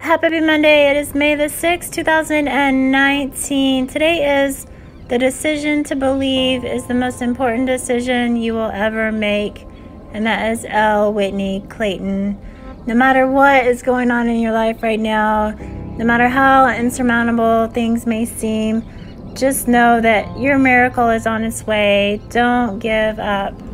Happy Monday. It is May the 6th, 2019. Today is the decision to believe is the most important decision you will ever make. And that is Whitney Clayton. No matter what is going on in your life right now, no matter how insurmountable things may seem, just know that your miracle is on its way. Don't give up.